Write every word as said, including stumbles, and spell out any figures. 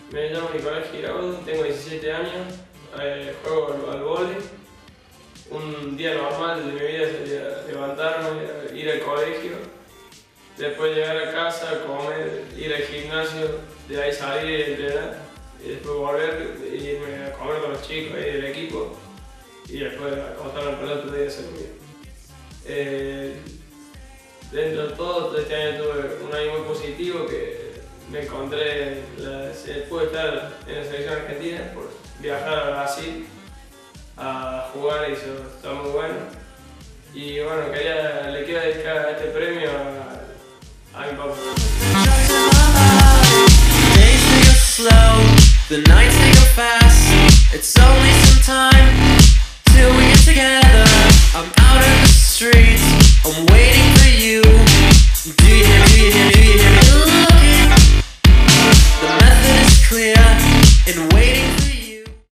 Me llamo Nicolás Giraudo, tengo diecisiete años, eh, juego al, al vóley. Un día normal de mi vida sería levantarme, ir al colegio, después llegar a casa, comer, ir al gimnasio, de ahí salir y entrenar, y después volver e irme a comer con los chicos ahí del equipo y después acostarme al pelota otro día hacer lo mismo. Eh, dentro de todo, este año tuve un año muy positivo que me encontré, la, pude estar en la selección argentina por viajar a Brasil a jugar y eso está muy bueno. Y bueno, quería, le quiero dedicar este premio a, a mi papá. The nights they go fast, it's only some time till we get together. I'm out in the streets, I'm waiting for you. Do you hear me, do you hear me, do you hear me? Looking, the method is clear in